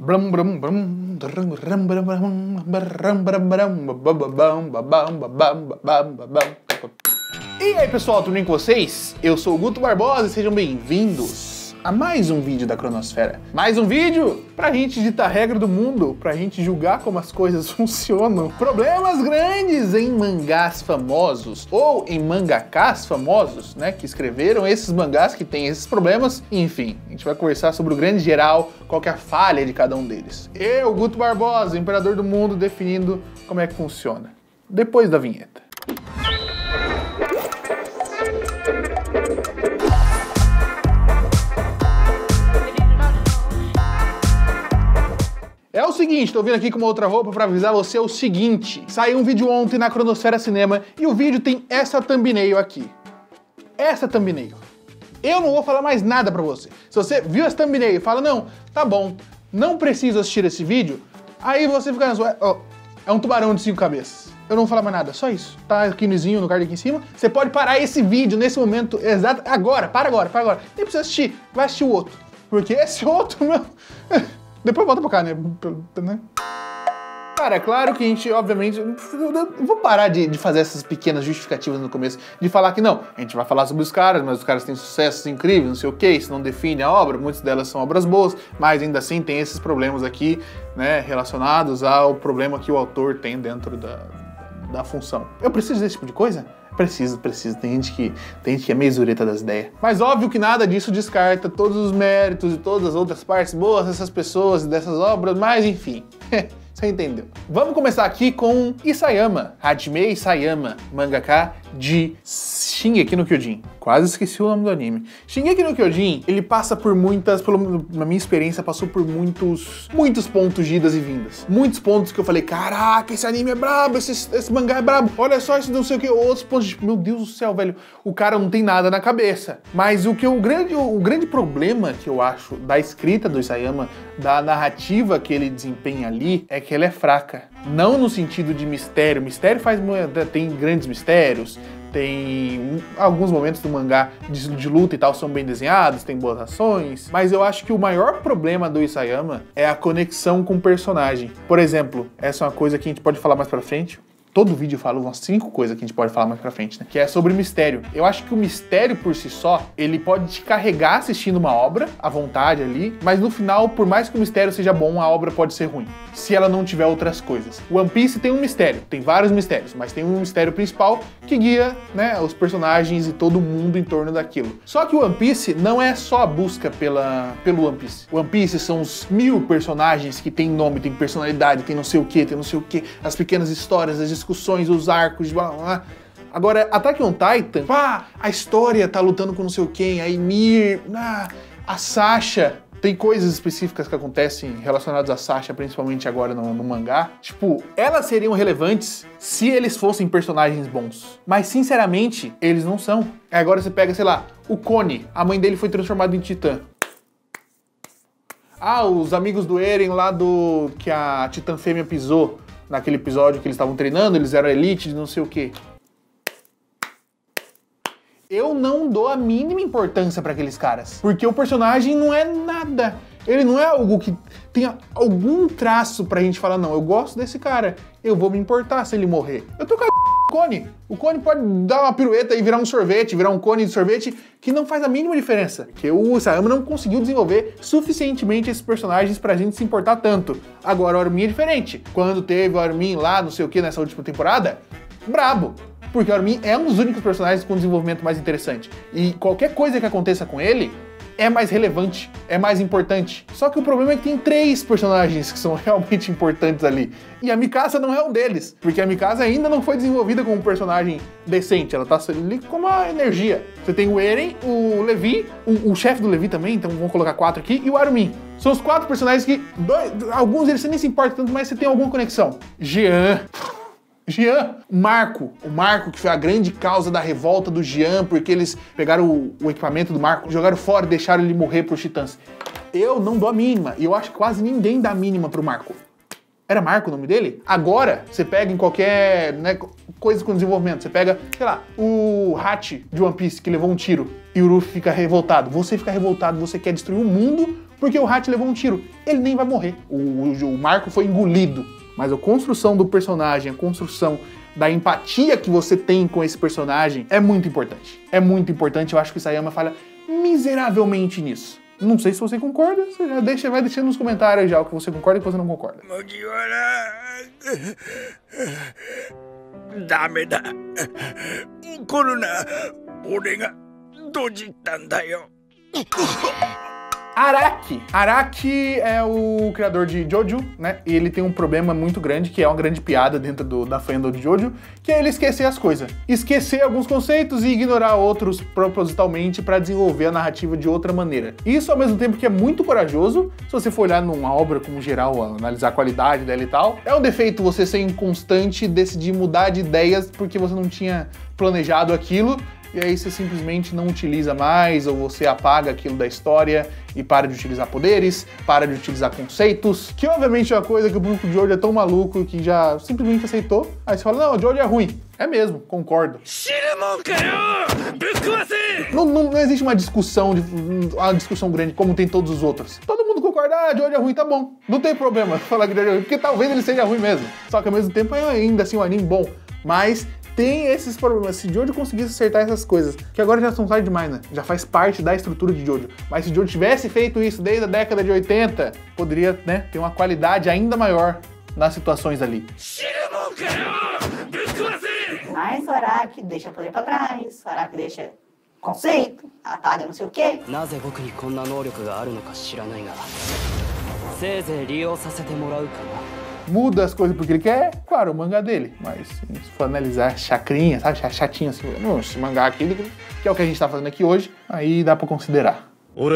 E aí pessoal, tudo bem com vocês? Eu sou o Guto Barbosa e sejam bem-vindos a mais um vídeo da Cronosfera. Mais um vídeo pra gente ditar a regra do mundo, pra gente julgar como as coisas funcionam. Problemas grandes em mangás famosos, ou em mangakás famosos, né, que escreveram esses mangás que têm esses problemas. Enfim, a gente vai conversar sobre o grande geral, qual que é a falha de cada um deles. Eu, Guto Barbosa, imperador do mundo, definindo como é que funciona. Depois da vinheta. É o seguinte, tô vindo aqui com uma outra roupa pra avisar você o seguinte. Saiu um vídeo ontem na Cronosfera Cinema e o vídeo tem essa thumbnail aqui. Essa thumbnail. Eu não vou falar mais nada pra você. Se você viu essa thumbnail e fala, não, tá bom, não preciso assistir esse vídeo, aí você fica na sua... Oh, é um tubarão de 5 cabeças. Eu não vou falar mais nada, só isso. Tá aqui no card aqui em cima. Você pode parar esse vídeo nesse momento exato, agora, para agora. Nem precisa assistir, vai assistir o outro. Porque esse outro, meu... Depois volta pra cá, né? Cara, é claro que a gente, obviamente, eu vou parar de fazer essas pequenas justificativas no começo, de falar que não, a gente vai falar sobre os caras, mas os caras têm sucessos incríveis, não sei o que, isso não define a obra, muitas delas são obras boas, mas ainda assim tem esses problemas aqui, né, relacionados ao problema que o autor tem dentro da função. Eu preciso desse tipo de coisa? Preciso. Tem gente que é meio zureta das ideias. Mas óbvio que nada disso descarta todos os méritos e todas as outras partes boas dessas pessoas e dessas obras, mas enfim, você entendeu. Vamos começar aqui com Isayama, Hajime Isayama, mangaka de Shingeki no Kyojin. Quase esqueci o nome do anime. Shingeki no Kyojin, ele passa por muitas, na minha experiência, passou por muitos pontos de idas e vindas. Muitos pontos que eu falei, caraca, esse anime é brabo, esse mangá é brabo, olha só isso não sei o que, outros pontos de, meu Deus do céu, velho, o cara não tem nada na cabeça. Mas o grande problema que eu acho da escrita do Isayama, da narrativa que ele desempenha ali, é que ela é fraca. Não no sentido de mistério. Mistério tem grandes mistérios, tem alguns momentos do mangá de luta e tal são bem desenhados, tem boas ações, mas eu acho que o maior problema do Isayama é a conexão com o personagem. Por exemplo, essa é uma coisa que a gente pode falar mais pra frente. Todo vídeo eu falo umas 5 coisas que a gente pode falar mais pra frente, né? Que é sobre mistério. Eu acho que o mistério por si só, ele pode te carregar assistindo uma obra, à vontade ali, mas no final, por mais que o mistério seja bom, a obra pode ser ruim, se ela não tiver outras coisas. One Piece tem um mistério, tem vários mistérios, mas tem um mistério principal que guia, né, os todo mundo em torno daquilo. Só que o One Piece não é só a busca pelo One Piece. O One Piece são os 1000 personagens que tem nome, tem personalidade, tem não sei o que, as pequenas histórias, as discussões, os arcos, blá, blá, blá. Agora, Attack on Titan, pá, a história tá lutando com não sei o quem, a Ymir, a Sasha, tem coisas específicas que acontecem relacionadas a Sasha, principalmente agora no mangá. Tipo, elas seriam relevantes se eles fossem personagens bons. Mas, sinceramente, eles não são. Agora você pega, sei lá, o Connie, a mãe dele foi transformada em Titã. Os amigos do Eren lá que a Titã Fêmea pisou. Naquele episódio que eles estavam treinando, eles eram elite de não sei o quê. Eu não dou a mínima importância pra aqueles caras. Porque o personagem não é nada. Ele não é algo que tenha algum traço pra gente falar, não, eu gosto desse cara, eu vou me importar se ele morrer. Eu tô cagando o Cone. O Cone pode dar uma pirueta e virar um sorvete, virar um cone de sorvete, que não faz a mínima diferença. Porque o Isayama não conseguiu desenvolver suficientemente esses personagens pra gente se importar tanto. Agora o Armin é diferente. Quando teve o Armin lá, não sei o que, nessa última temporada, brabo. Porque o Armin é um dos únicos personagens com desenvolvimento mais interessante. E qualquer coisa que aconteça com ele é mais relevante, é mais importante. Só que o problema é que tem 3 personagens que são realmente importantes ali. E a Mikasa não é um deles. Porque a Mikasa ainda não foi desenvolvida como um personagem decente. Ela tá ali como uma energia. Você tem o Eren, o Levi, o chefe do Levi também, então vamos colocar 4 aqui, e o Armin. São os 4 personagens que, alguns deles você nem se importa tanto, mas você tem alguma conexão. Jean, o Marco que foi a grande causa da revolta do Jean, porque eles pegaram o equipamento do Marco, jogaram fora e deixaram ele morrer por titãs. Eu não dou a mínima, e eu acho que quase ninguém dá a mínima pro Marco. Era Marco o nome dele? Agora, você pega em qualquer coisa com desenvolvimento, você pega, sei lá, o Hachi de One Piece, que levou um tiro, e o Luffy fica revoltado. Você fica revoltado, você quer destruir o mundo porque o Hachi levou um tiro. Ele nem vai morrer. O Marco foi engolido. Mas a construção do personagem, a construção da empatia que você tem com esse personagem é muito importante. É muito importante, eu acho que o Isayama falha miseravelmente nisso. Não sei se você concorda, você já vai deixando nos comentários já o que você concorda e o que você não concorda. Araki é o criador de Jojo, né? E ele tem um problema muito grande, que é uma grande piada dentro da fandom de Jojo, que é ele esquecer as coisas. Esquecer alguns conceitos e ignorar outros propositalmente para desenvolver a narrativa de outra maneira. Isso, ao mesmo tempo que é muito corajoso, se você for olhar numa obra como geral, analisar a qualidade dela e tal, é um defeito você ser inconstante e decidir mudar de ideias porque você não tinha planejado aquilo, e aí você simplesmente não utiliza mais, ou você apaga aquilo da história e para de utilizar poderes, para de utilizar conceitos, que obviamente é uma coisa que o público de Jojo é tão maluco que já simplesmente aceitou. Aí você fala, não, o Jojo é ruim. É mesmo, concordo. Não existe uma discussão grande como tem todos os outros. Todo mundo concorda, Jojo é ruim, tá bom. Não tem problema falar que Jojo é ruim, porque talvez ele seja ruim mesmo. Só que ao mesmo tempo é ainda assim um anime bom. Mas tem esses problemas. Se Jojo conseguisse acertar essas coisas, que agora já são tarde demais, né? Já faz parte da estrutura de Jojo. Mas se Jojo tivesse feito isso desde a década de 80, poderia, né, ter uma qualidade ainda maior nas situações ali. Mas o Araki deixa poder pra trás, o Araki deixa conceito, atalha não sei o quê. Muda as coisas porque ele quer, claro, o mangá dele. Mas se for analisar chacrinha, sabe, chatinho assim, esse mangá aqui, que é o que a gente tá fazendo aqui hoje, aí dá pra considerar.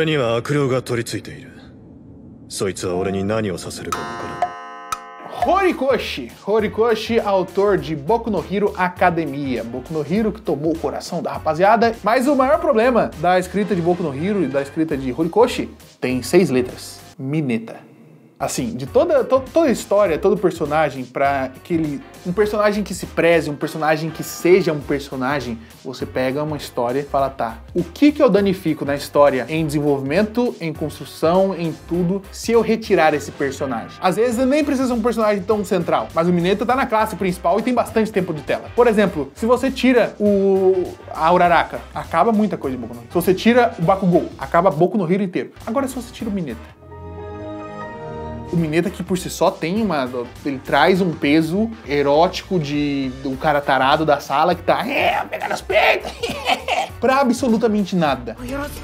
Horikoshi, autor de Boku no Hero Academia. Boku no Hero que tomou o coração da rapaziada. Mas o maior problema da escrita de Boku no Hero e da escrita de Horikoshi tem 6 letras. Mineta. Assim, de toda a história, todo personagem, pra que um personagem que se preze, um personagem que seja um personagem, você pega uma história e fala, tá, o que eu danifico na história em desenvolvimento, em construção, em tudo, se eu retirar esse personagem? Às vezes nem precisa ser um personagem tão central, mas o Mineta tá na classe principal e tem bastante tempo de tela. Por exemplo, se você tira a Uraraka, acaba muita coisa de Boku no Hero. Se você tira o Bakugou, acaba Boku no Hero inteiro. Agora se você tira o Mineta, o Mineta que por si só ele traz um peso erótico do cara tarado da sala que tá pegando os peitos pra absolutamente nada.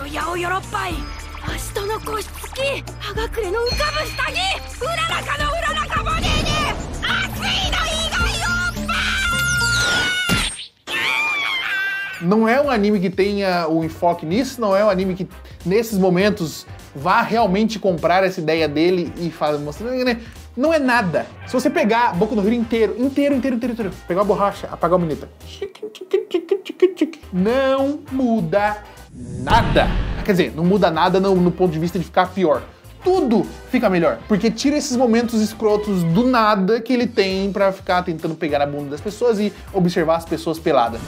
Não é um anime que tenha o enfoque nisso, não é um anime que nesses momentos vá realmente comprar essa ideia dele e mostrar, né? Não é nada. Se você pegar Boku no Hero inteiro, pegar a borracha, apagar o Mineta, não muda nada. Quer dizer, não muda nada no ponto de vista de ficar pior. Tudo fica melhor, porque tira esses momentos escrotos do nada que ele tem pra ficar tentando pegar na bunda das pessoas e observar as pessoas peladas.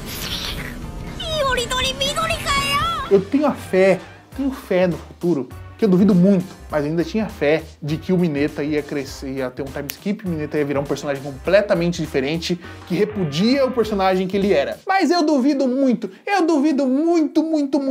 Eu tenho fé no futuro, que eu duvido muito, mas ainda tinha fé de que o Mineta ia crescer, ia ter um time skip, o Mineta ia virar um personagem completamente diferente, que repudia o personagem que ele era. Mas eu duvido muito, muito.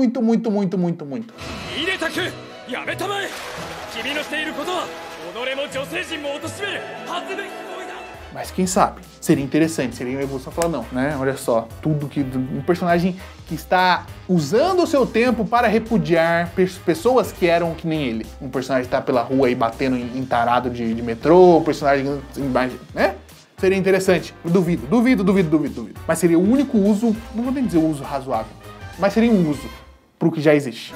Mas quem sabe? Seria interessante, seria uma evolução falar, não, né? Olha só, um personagem que está usando o seu tempo para repudiar pessoas que eram que nem ele. Um personagem que tá pela rua aí batendo em tarado de metrô, um personagem, né? Seria interessante. Eu duvido. Mas seria o único uso, não vou nem dizer o uso razoável, mas seria um uso pro que já existe.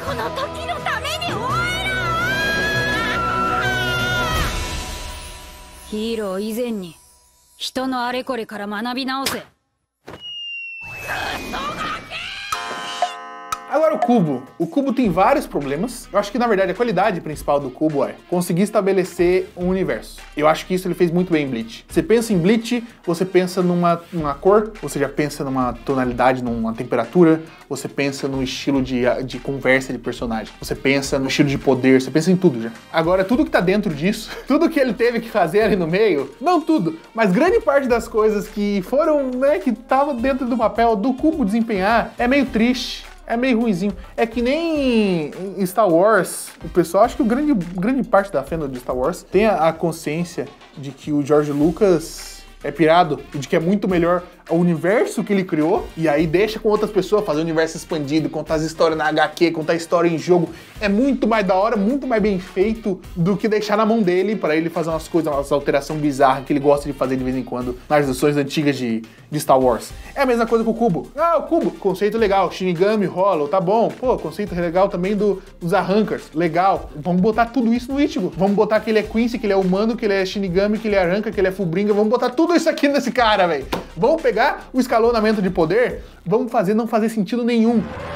Agora o Cubo tem vários problemas. Eu acho que na verdade a qualidade principal do Cubo é conseguir estabelecer um universo. Eu acho que isso ele fez muito bem em Bleach. Você pensa em Bleach, você pensa numa cor, você já pensa numa tonalidade, numa temperatura, você pensa no estilo de conversa de personagem, você pensa no estilo de poder, você pensa em tudo já. Agora tudo que tá dentro disso, tudo que ele teve que fazer ali no meio, não tudo, mas grande parte das coisas que foram, né, que tava dentro do papel do Cubo desempenhar, é meio triste. É meio ruinzinho. É que nem em Star Wars, o pessoal, acho que grande parte da fandom de Star Wars tem a consciência de que o George Lucas é pirado e de que é muito melhor o universo que ele criou, e aí deixa com outras pessoas fazer o universo expandido, contar as histórias na HQ, contar a história em jogo. É muito mais da hora, muito mais bem feito do que deixar na mão dele pra ele fazer umas coisas, umas alterações bizarras que ele gosta de fazer de vez em quando nas edições antigas de Star Wars. É a mesma coisa com o Cubo. Ah, o Cubo, conceito legal, Shinigami, Hollow, tá bom. Pô, conceito legal também dos Arrancars, legal. Vamos botar tudo isso no Ichigo. Vamos botar que ele é Quincy, que ele é humano, que ele é Shinigami, que ele é Arrancar, que ele é Fullbringer. Vamos botar tudo isso aqui nesse cara, velho. Vamos pegar o escalonamento de poder, vamos fazer não fazer sentido nenhum.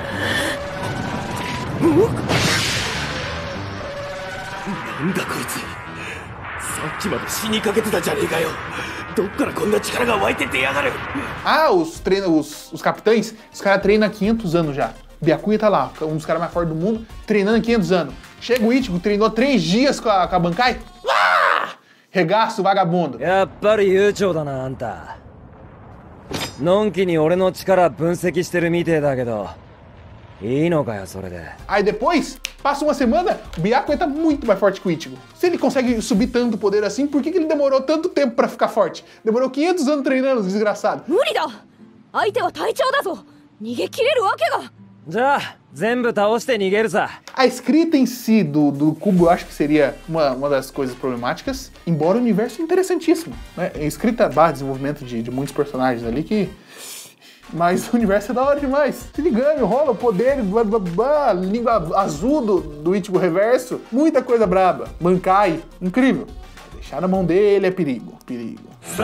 Ah, os capitães, os caras treinam há 500 anos já. Byakuya tá lá, um dos caras mais fortes do mundo, treinando há 500 anos. Chega o Ichigo, treinou 3 dias com a Bankai. Regaço, vagabundo. Aí depois, passa uma semana, o Byakuya tá muito mais forte que o Ichigo. Se ele consegue subir tanto poder assim, por que ele demorou tanto tempo pra ficar forte? Demorou 500 anos treinando, desgraçado. A escrita em si do Cubo eu acho que seria uma das coisas problemáticas, embora o universo é interessantíssimo, né? Escrita barra desenvolvimento de muitos personagens ali que... Mas o universo é da hora demais. Shinigami, rola, poderes, blá blá blá, língua azul do Ichigo reverso, muita coisa braba. Bankai, incrível. Deixar na mão dele é perigo, perigo.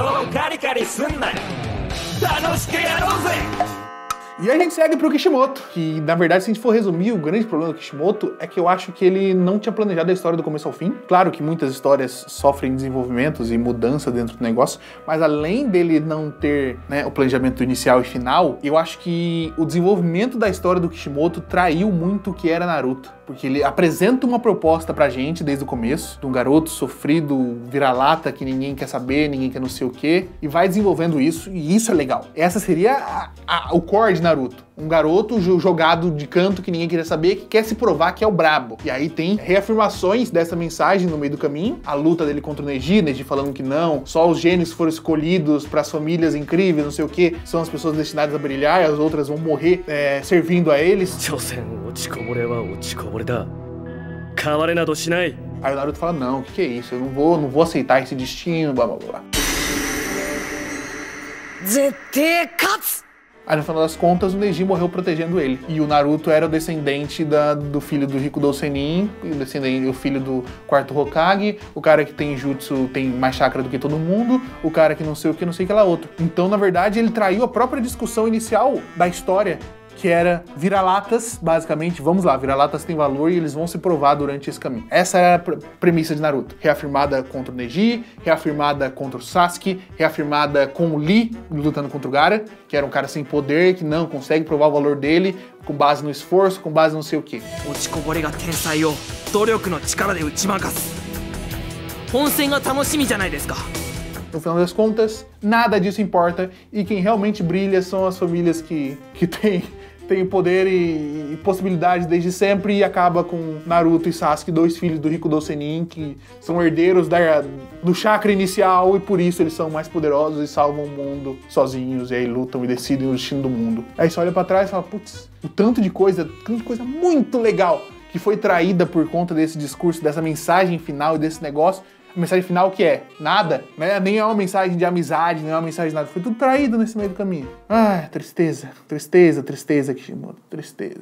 E a gente segue pro Kishimoto, que na verdade, se a gente for resumir, o grande problema do Kishimoto é que eu acho que ele não tinha planejado a história do começo ao fim. Claro que muitas histórias sofrem desenvolvimentos e mudança dentro do negócio, mas além dele não ter, né, o planejamento inicial e final, eu acho que o desenvolvimento da história do Kishimoto traiu muito o que era Naruto. Porque ele apresenta uma proposta pra gente desde o começo, de um garoto sofrido, vira-lata, que ninguém quer saber, ninguém quer não sei o quê, e vai desenvolvendo isso, e isso é legal. Essa seria o core de Naruto. Um garoto jogado de canto que ninguém queria saber, que quer se provar que é o brabo. E aí tem reafirmações dessa mensagem no meio do caminho. A luta dele contra o Neji falando que não, só os gênios que foram escolhidos para as famílias incríveis, não sei o que, são as pessoas destinadas a brilhar e as outras vão morrer servindo a eles. Aí o Naruto fala, não, o que é isso? Eu não vou aceitar esse destino, blá blá blá. Aí no final das contas o Neji morreu protegendo ele. E o Naruto era o descendente do filho do Rikudo Sennin, o filho do quarto Hokage, o cara que tem jutsu, tem mais chakra do que todo mundo, o cara que não sei o que lá outro. Então, na verdade, ele traiu a própria discussão inicial da história, que era vira-latas, basicamente, vamos lá, vira-latas têm valor e eles vão se provar durante esse caminho. Essa era a premissa de Naruto, reafirmada contra o Neji, reafirmada contra o Sasuke, reafirmada com o Lee lutando contra o Gaara, que era um cara sem poder, que não consegue provar o valor dele com base no esforço, com base no não sei o quê. No final das contas, nada disso importa e quem realmente brilha são as famílias que têm poder e possibilidade desde sempre e acaba com Naruto e Sasuke, 2 filhos do Rikudo Sennin, que são herdeiros do chakra inicial e por isso eles são mais poderosos e salvam o mundo sozinhos e aí lutam e decidem o destino do mundo. Aí você olha pra trás e fala, putz, o tanto de coisa muito legal que foi traída por conta desse discurso, dessa mensagem final e desse negócio. A mensagem final que é nada, né? Nem é uma mensagem de amizade, nem é uma mensagem de nada. Foi tudo traído nesse meio do caminho. Ah, tristeza, tristeza, tristeza, Kishimoto, tristeza.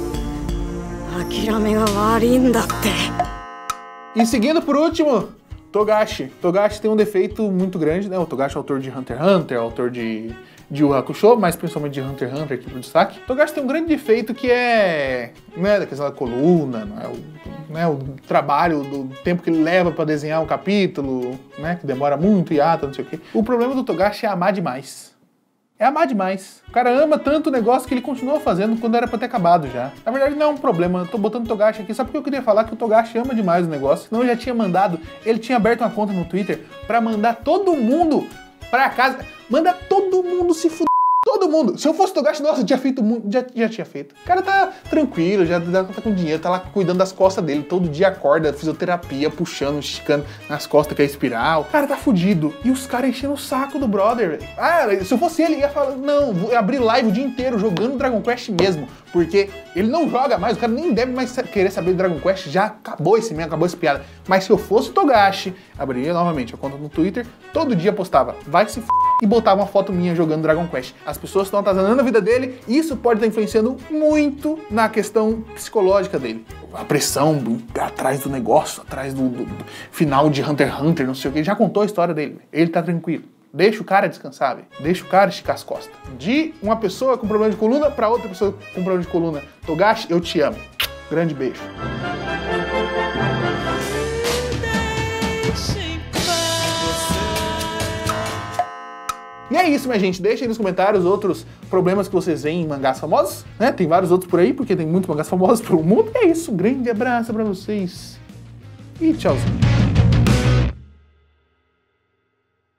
E seguindo por último, Togashi. Togashi tem um defeito muito grande, né? O Togashi é autor de Hunter x Hunter, autor de Yu Hakusho, mas principalmente de Hunter x Hunter aqui pro destaque. Togashi tem um grande defeito que é, né, da questão da coluna, não é o trabalho, do tempo que ele leva pra desenhar um capítulo, né, que demora muito, hiato, não sei o quê. O problema do Togashi é amar demais. É amar demais. O cara ama tanto o negócio que ele continua fazendo quando era pra ter acabado já. Na verdade não é um problema, eu tô botando o Togashi aqui só porque eu queria falar que o Togashi ama demais o negócio. Senão eu já tinha mandado, ele tinha aberto uma conta no Twitter pra mandar todo mundo pra casa. Manda todo mundo se fuder. Todo mundo. Se eu fosse Togashi, nossa, eu tinha feito muito. Já tinha feito. O cara tá tranquilo, já tá com dinheiro, tá lá cuidando das costas dele. Todo dia acorda, fisioterapia, puxando, esticando nas costas, que é espiral. O cara tá fudido. E os caras enchendo o saco do brother, velho. Ah, se eu fosse ele, ia falar, não, vou abrir live o dia inteiro jogando Dragon Quest mesmo. Porque ele não joga mais, o cara nem deve mais querer saber de Dragon Quest. Já acabou esse meme, acabou essa piada. Mas se eu fosse Togashi, abriria novamente a conta no Twitter, todo dia postava, vai se f***, e botava uma foto minha jogando Dragon Quest. As pessoas estão atazanando a vida dele, e isso pode estar influenciando muito na questão psicológica dele. A pressão atrás do negócio, atrás do final de Hunter x Hunter, não sei o que. Ele já contou a história dele. Ele tá tranquilo. Deixa o cara descansar, velho. Deixa o cara esticar as costas. De uma pessoa com problema de coluna pra outra pessoa com problema de coluna. Togashi, eu te amo. Grande beijo. E é isso, minha gente. Deixem aí nos comentários outros problemas que vocês veem em mangás famosos, né? Tem vários outros por aí, porque tem muitos mangás famosos pelo mundo. E é isso. Um grande abraço pra vocês. E tchauzinho.